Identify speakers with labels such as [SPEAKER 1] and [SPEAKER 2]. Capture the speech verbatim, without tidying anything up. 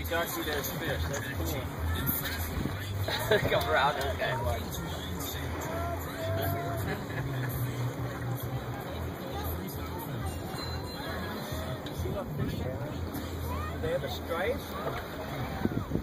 [SPEAKER 1] see there's fish. That's cool.
[SPEAKER 2] Come around this guy.
[SPEAKER 1] See what fish they have? Do they have a stripe?